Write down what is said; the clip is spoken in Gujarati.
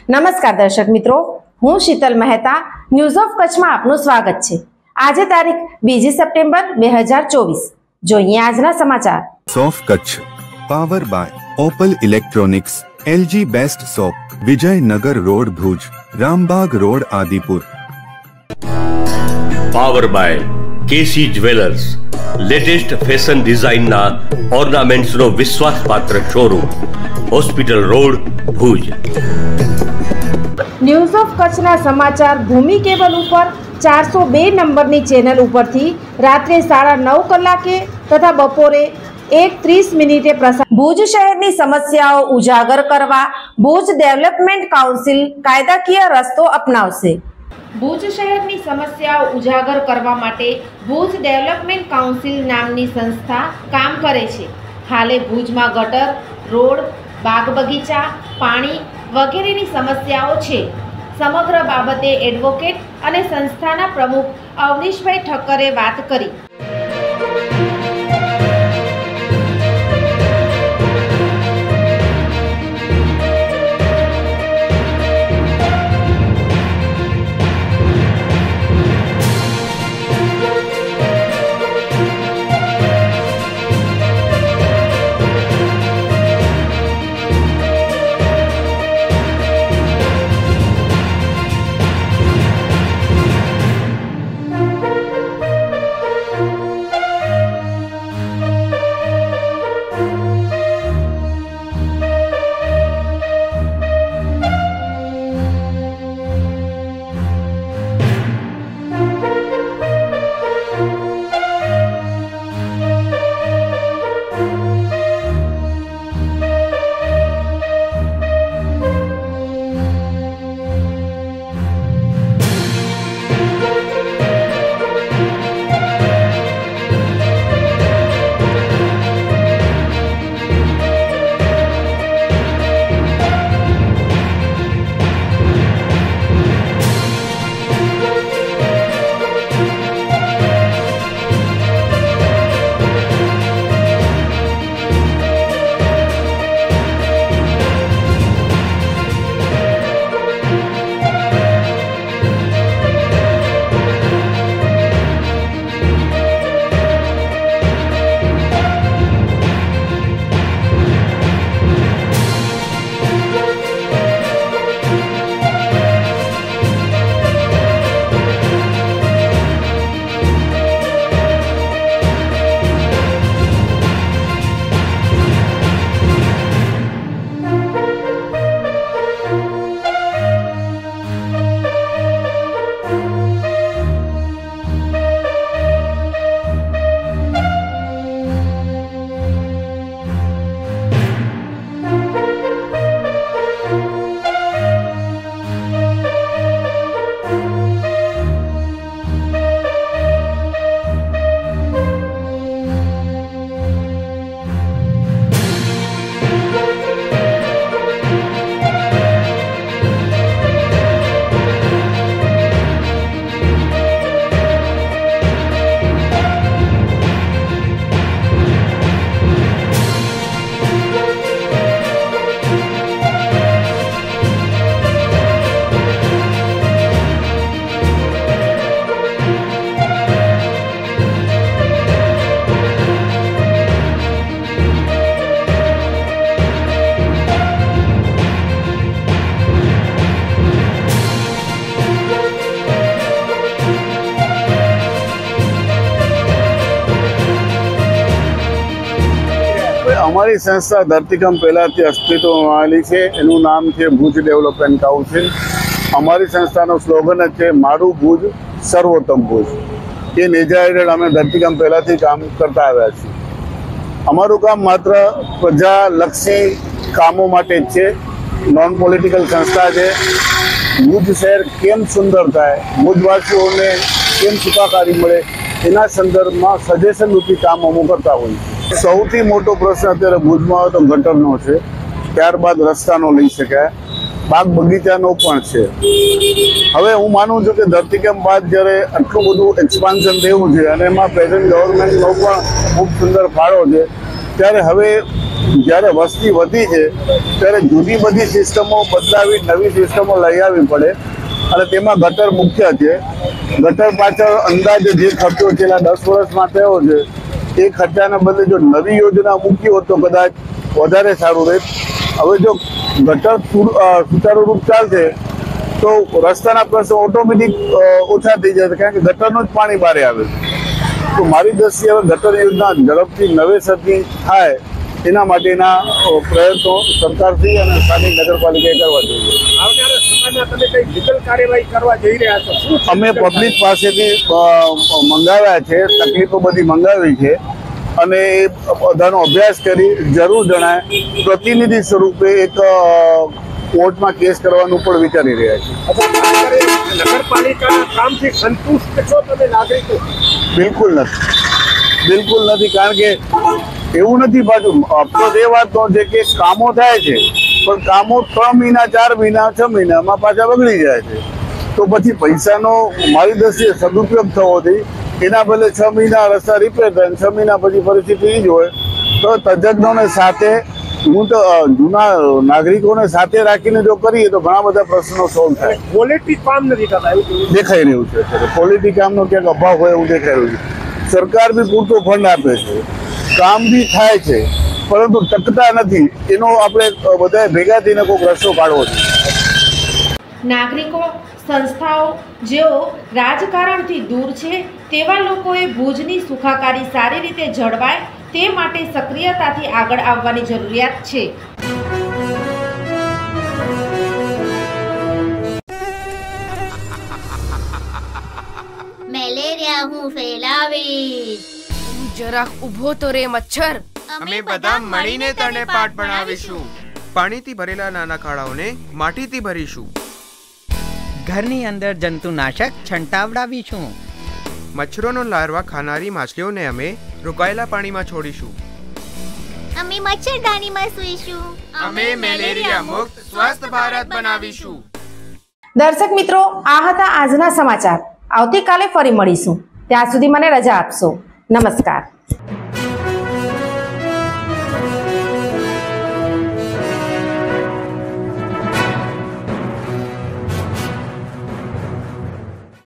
નમસ્કાર દર્શક મિત્રો, હું શીતલ મહેતા ન્યૂઝ ઓફ કચ્છમાં આપનું સ્વાગત છે। આજે તારીખ 2 સપ્ટેમ્બર 2024। જોઈએ આજના સમાચાર। સોફ Kutch power by Opal electronics, LG best shop, Vijaynagar road Bhuj, Rambagh road Adipur. Power by KC jewellers, latest fashion ડિઝાઇનના ઓર્નામેન્ટ્સનો વિશ્વાસપાત્ર showroom, hospital road Bhuj. News of કચ્છના સમાચાર ભૂમિ કેબલ ઉપર 402 નંબરની ચેનલ ઉપરથી રાત્રે 9:30 કલાકે તથા બપોરે 1:30 પ્રસાર। ભુજ શહેરની સમસ્યાઓ ઉજાગર કરવા ભુજ ડેવલપમેન્ટ કાઉન્સિલ કાયદાકીય રસ્તો અપનાવશે। ભુજ શહેરની સમસ્યાઓ ઉજાગર કરવા માટે ભુજ ડેવલપમેન્ટ કાઉન્સિલ નામની સંસ્થા કામ કરે છે। હાલે ભુજમાં ગટર, રોડ, બાગ બગીચા, પાણી વગેરેની સમસ્યાઓ છે। સમગ્ર બાબતે એડવોકેટ અને સંસ્થાના પ્રમુખ અવનીશભાઈ ઠક્કરે વાત કરી। અમારી સંસ્થા ધરતીકંપ પહેલાંથી અસ્તિત્વમાં આવેલી છે। એનું નામ છે ભુજ ડેવલપમેન્ટ કાઉન્સિલ। અમારી સંસ્થાનો સ્લોગન જ છે મારું ભુજ સર્વોત્તમ ભુજ। એ નેજા હેઠળ અમે ધરતીકંપ પહેલાંથી કામ કરતા આવ્યા છીએ। અમારું કામ માત્ર પ્રજાલક્ષી કામો માટે જ છે, નોન પોલિટિકલ સંસ્થા છે। ભુજ શહેર કેમ સુંદર થાય, ભુજવાસીઓને કેમ સુખાકારી મળે, એના સંદર્ભમાં સજેશન રૂપી કામ અમે કરતા હોઈએ છીએ। સૌથી મોટો પ્રશ્ન અત્યારે ભુજમાં આવે તો ગટરનો છે, ત્યારબાદ રસ્તાનો લઈ શકાય, બાગ બગીચાનો પણ છે। હવે હું માનું છું કે ધરતીકંપ બાદ જ્યારે આટલું બધું એક્સપાન્શન થયું છે અને એમાં પ્રેઝન્ટ ગવર્મેન્ટનો પણ ખૂબ સુંદર ફાળો છે, ત્યારે હવે જ્યારે વસ્તી વધી છે ત્યારે જૂની બધી સિસ્ટમો બદલાવી નવી સિસ્ટમો લઈ આવવી પડે અને તેમાં ગટર મુખ્ય છે. ગટર પાછળ અંદાજે જે ખર્ચો છેલ્લા 10 વર્ષમાં થયો છે એ ખર્ચાના બદલે જો નવી યોજના મૂકી હોત તો કદાચ વધારે સારું રહે. હવે જો ગટર સુચારુ રૂપ ચાલશે તો રસ્તાના પ્રશ્નો ઓટોમેટિક ઓછા થઈ જશે, કારણ કે ગટરનું જ પાણી બહાર આવે. તો મારી દ્રષ્ટિએ હવે ગટર યોજના ઝડપથી નવેસરથી થાય એના માટેના પ્રયત્નો સરકારથી અને સ્થાનિક નગરપાલિકાએ કરવા જોઈએ. આવનારા સમયમાં તમે કઈ લીગલ કાર્યવાહી કરવા જઈ રહ્યા છો? અમે પબ્લિક પાસેથી મંગાવ્યા છે, તકલીફો બધી મંગાવી છે અને એ બધાનો અભ્યાસ કરી જરૂર જણાય પ્રતિનિધિ સ્વરૂપે એક કોર્ટમાં કેસ કરવાનું પણ વિચારી રહ્યા છીએ. નગરપાલિકાના કામથી સંતુષ્ટ છો તમે નાગરિકો? બિલકુલ નથી, કારણ કે એવું નથી. પાછું અફસોસ એ વાતનો છે કે કામો થાય છે પણ કામો 3 મહિના 4 મહિના 6 મહિનામાં પાછા બગડી જાય છે. તો પછી પૈસાનો મારી દ્રષ્ટિએ સદુપયોગ થવો જોઈએ. એના બદલે 6 મહિના રસ્તા રિપેર થાય 6 મહિના પછી પરિસ્થિતિ એ જ હોય તો તજજ્ઞોને સાથે જૂના નાગરિકોને સાથે રાખીને જો કરીએ તો ઘણા બધા પ્રશ્નો સોલ્વ થાય. ક્વોલિટી કામ નથી થતા એવું દેખાઈ રહ્યું છે. ક્વોલિટી કામનો ક્યાંક અભાવ હોય એવું દેખાઈ રહ્યું છે. સરકાર બી પૂરતો ફંડ આપે છે, કામ બી થાય છે, પરંતુ ટકતા નથી. એનો આપણે બધા ભેગા થઈને કોઈક રસ્તો કાઢવો છે. નાગરિકો, સંસ્થાઓ જેઓ રાજકારણથી દૂર છે તેવા લોકોએ ભુજની સુખાકારી સારી રીતે જળવાય તે માટે સક્રિયતાથી આગળ આવવાની જરૂરિયાત છે. મેલેરિયા હું ફેલાવીશ. જરાક ઊભો તો રે મચ્છર. અમે બધા મળીને તને પાઠ ભણાવીશું. પાણીથી ભરેલા નાના ખાડાઓને માટીથી ભરીશું. ઘરની અંદર જંતુનાશક છંટાવડાવીશું. મચ્છરોનો લાર્વા ખાનારી માછલીઓને અમે રોકાયેલા પાણીમાં છોડીશું. અમે મચ્છરદાનીમાં સૂઈશું. અમે મેલેરિયા મુક્ત સ્વસ્થ ભારત બનાવીશું. દર્શક મિત્રો, આ હતા આજના સમાચાર. આવતીકાલે ફરી મળીશું. ત્યાં સુધી મને રજા આપશો. નમસ્કાર.